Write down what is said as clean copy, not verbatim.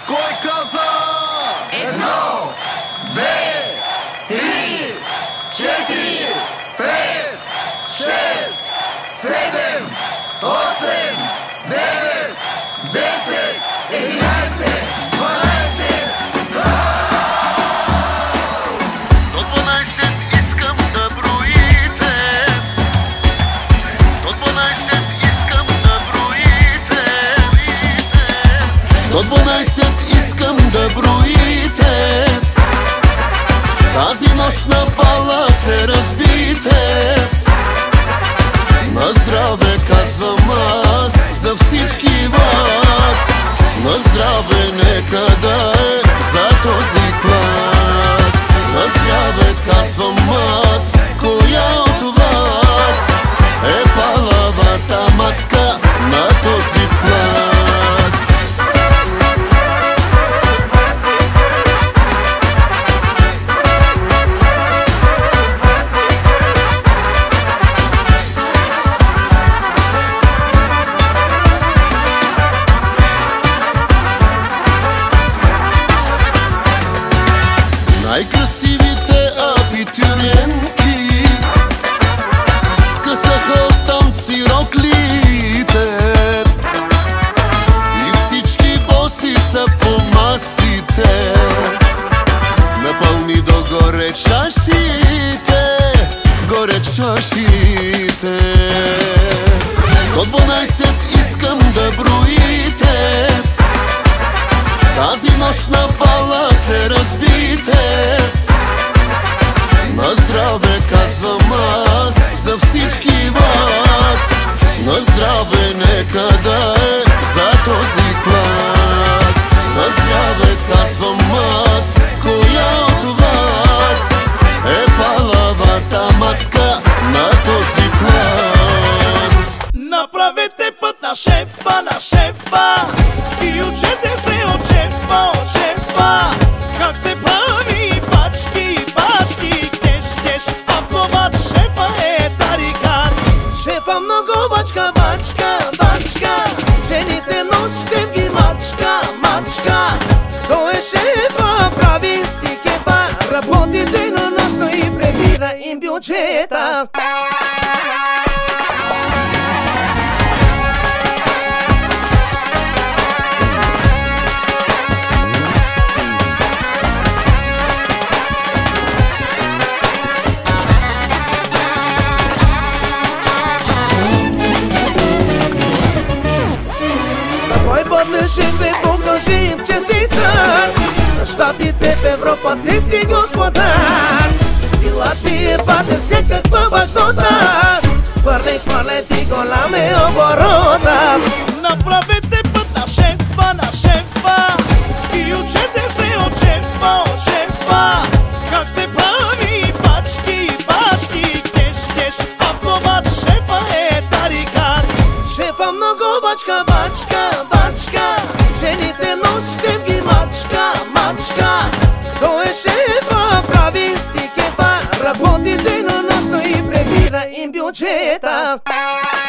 Кой каза? 1, 2, 3, 4, 5, 6, 7, 8, 9, 10, 11, 12. До 12 искам да броите. До 12 искам да броите. До 12 искам да броите. Тази нощ на бала се разбите. На здраве казвам аз за всички вас. На здраве нека да е за този клас. На здраве казвам аз, коя от вас е палавата мацка на този клас? Най-красивите абитюриентки скъсаха от танци роклите и всички боси са по масите. Напълни догоре чашите, горе чашите. До 12 искам да броите. Тази нощ на бала се разбите. На здраве казвам аз за всички вас. На здраве нека да е за този клас. На здраве казвам аз, коя от вас е палавата мацка на този клас? Направете път на шефа и учете се от шефа, как се прави пачки, кеш, автомат, шефа е тарикат. Шефа много бачка, жените нощем ги мачка. Той е шефа, прави си кефа, работи денонощно и пребира им бюджета. Шефе, покажи им, че си цар. На щатите в Европа ти си господар. Била ти е бате всякаква бакнота. Хвърляй ти голям е оборота. Направете път на шефа и учете се от шефа, как се прави пачки, кеш, автомат, шефа е тарикат. Шефа много бачка, жените нощем ги мачка. Той е шефа, прави си кефа, работи денонощно и пребира им бюджета.